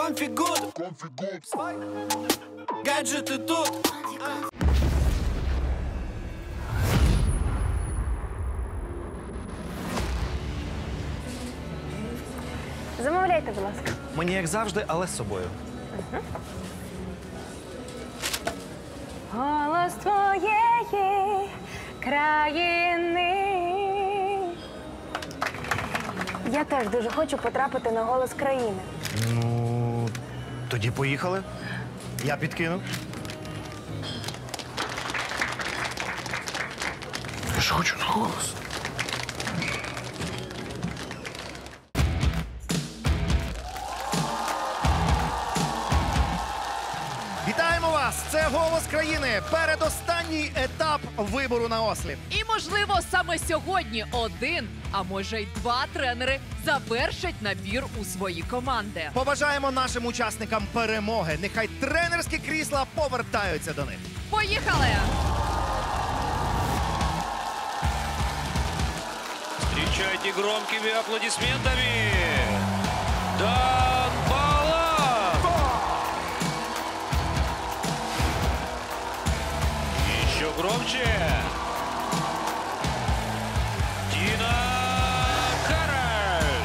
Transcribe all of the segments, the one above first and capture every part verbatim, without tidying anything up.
Конфігуд. Гаджети тут. Замовляйте, будь ласка. Мені як завжди, але з собою. Угу. Голос твоєї країни. Я теж дуже хочу потрапити на «Голос країни». Ну, тоді поїхали. Я підкину. Я ж хочу на голос. Вітаємо вас! Це «Голос країни». Передостанній етап вибору на осліп. І, можливо, саме сьогодні один, а може й два тренери завершать набір у свої команди. Побажаємо нашим учасникам перемоги. Нехай тренерські крісла повертаються до них. Поїхали! Встречайте громкими аплодисментами Дан Балак! Еще громче! Дина Кароль!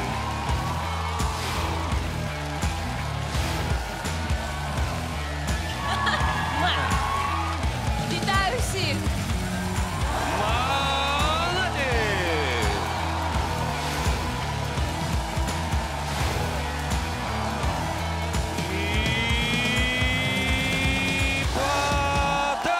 Вітаю всіх! Молодец! И пода!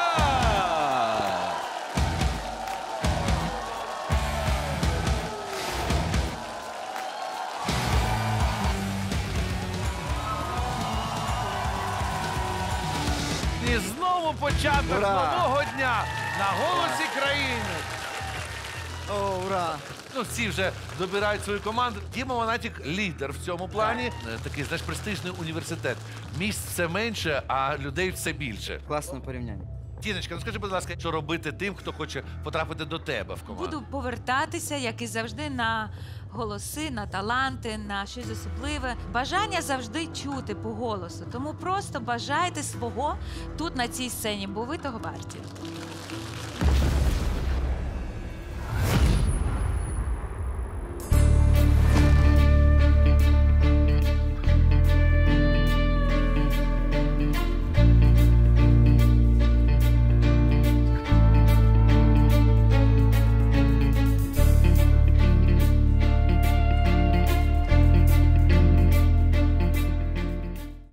І знову початок Ура! нового дня на «Голосі країни». О, ура! Ну, всі вже добирають свою команду. Діма Монатік – лідер в цьому плані. Е, Такий, знаєш, престижний університет. Місць все менше, а людей все більше. Класне порівняння. Тіночка, ну скажи, будь ласка, що робити тим, хто хоче потрапити до тебе в команду? Буду повертатися, як і завжди, на голоси, на таланти, на щось особливе. Бажання завжди чути по голосу. Тому просто бажайте свого тут, на цій сцені, бо ви того варті.